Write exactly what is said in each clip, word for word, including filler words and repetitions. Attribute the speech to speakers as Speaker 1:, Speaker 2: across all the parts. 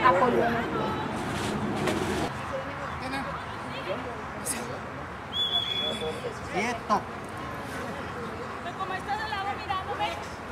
Speaker 1: columna.
Speaker 2: Quieto.
Speaker 3: ¿Cómo estás al lado mirándome?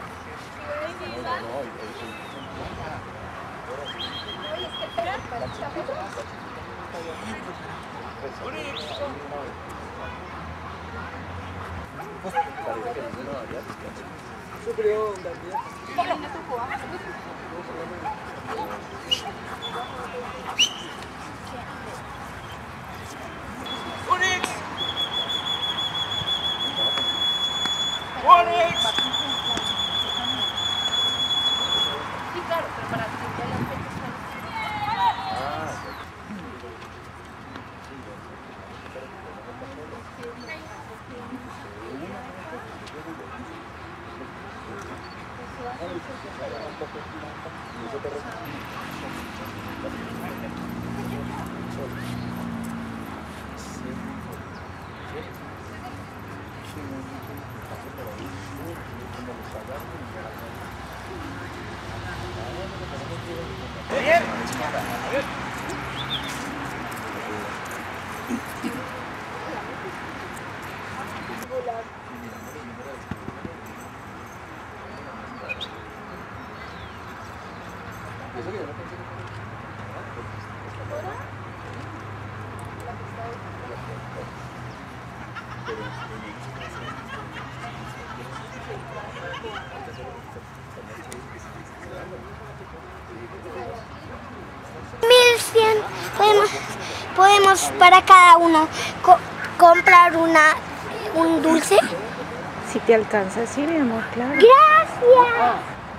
Speaker 4: mil cien podemos, podemos para cada uno co comprar una un dulce.
Speaker 1: Si te alcanza, sí, mi amor, claro.
Speaker 4: Gracias.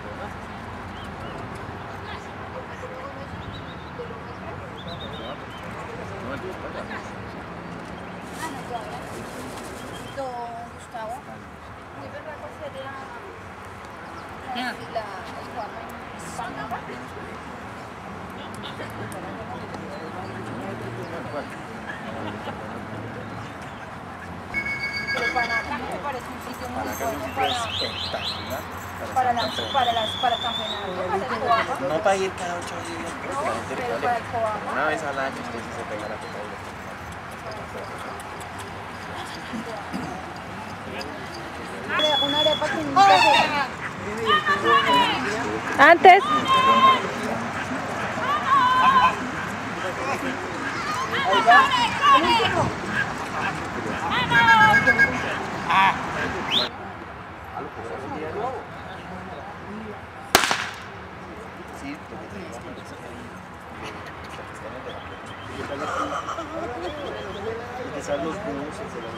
Speaker 3: Pero Panaca me parece un sitio muy bueno para, para, las, para, las, para campeonato, para el Coapa.
Speaker 2: No para ir cada ocho días,
Speaker 3: No,
Speaker 2: porque la gente
Speaker 3: pero
Speaker 2: le
Speaker 3: para el Coapa.
Speaker 2: una vez al año usted sí se pega la copa.
Speaker 3: Una arepa con un café.
Speaker 1: Antes.
Speaker 2: Sí, porque salen los buses de la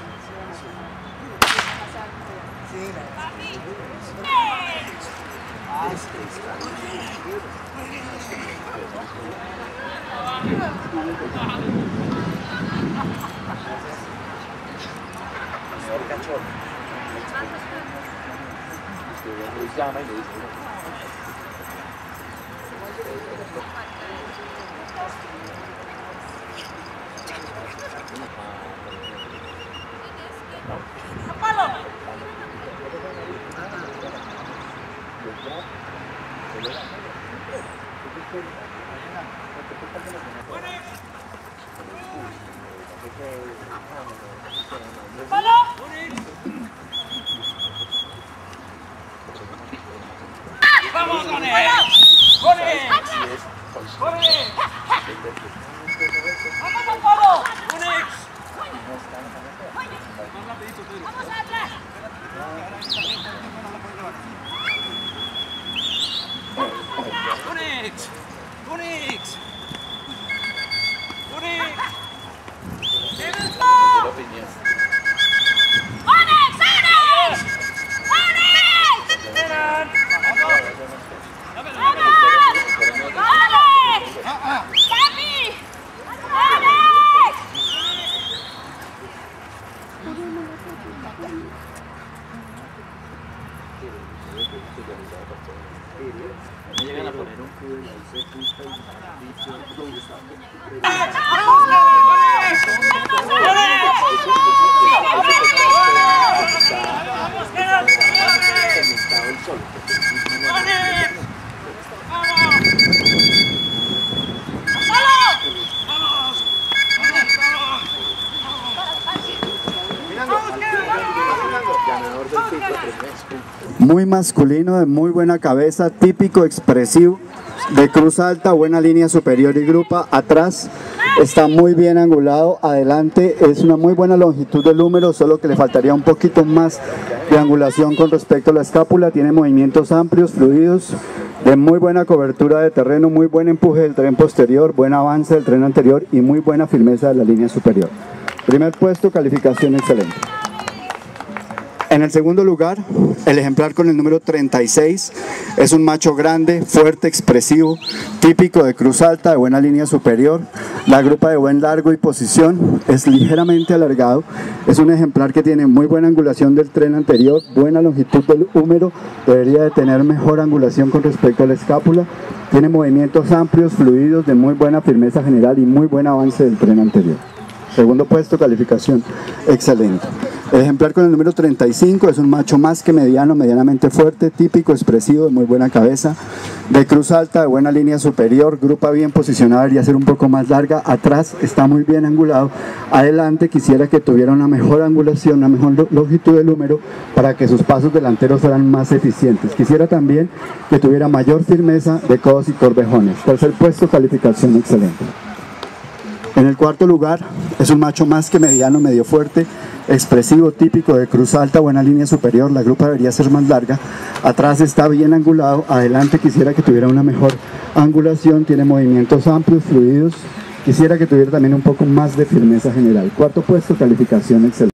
Speaker 2: señor Cachorro. Usted llama y le dice,
Speaker 5: ¡Vamos con él! ¡Con él! ¡Con él! ¡Vamos al palo! ¡Unix! Más rapidito, Pedro. ¡Vamos atrás! ¡Unix! ¡Unix! ¡Unix!
Speaker 2: Me llegan a poner un cubo y ahí se gusta y dicho dónde está. El sol, ganador del título, premio.
Speaker 6: Muy masculino, de muy buena cabeza, típico, expresivo, de cruz alta, buena línea superior y grupa. Atrás está muy bien angulado, adelante es una muy buena longitud del húmero, solo que le faltaría un poquito más de angulación con respecto a la escápula. Tiene movimientos amplios, fluidos, de muy buena cobertura de terreno, muy buen empuje del tren posterior, buen avance del tren anterior y muy buena firmeza de la línea superior. Primer puesto, calificación excelente. En el segundo lugar, el ejemplar con el número treinta y seis, es un macho grande, fuerte, expresivo, típico de cruz alta, de buena línea superior, la grupa de buen largo y posición, es ligeramente alargado, es un ejemplar que tiene muy buena angulación del tren anterior, buena longitud del húmero, debería de tener mejor angulación con respecto a la escápula, tiene movimientos amplios, fluidos, de muy buena firmeza general y muy buen avance del tren anterior. Segundo puesto, calificación excelente. El ejemplar con el número treinta y cinco es un macho más que mediano, medianamente fuerte, típico, expresivo, de muy buena cabeza, de cruz alta, de buena línea superior, grupa bien posicionada, debería ser un poco más larga, atrás está muy bien angulado, adelante quisiera que tuviera una mejor angulación, una mejor longitud del húmero para que sus pasos delanteros fueran más eficientes. Quisiera también que tuviera mayor firmeza de codos y corvejones. Tercer puesto, calificación excelente. En el cuarto lugar, es un macho más que mediano, medio fuerte, expresivo, típico de cruz alta, buena línea superior, la grupa debería ser más larga, atrás está bien angulado, adelante quisiera que tuviera una mejor angulación, tiene movimientos amplios, fluidos, quisiera que tuviera también un poco más de firmeza general. Cuarto puesto, calificación excelente.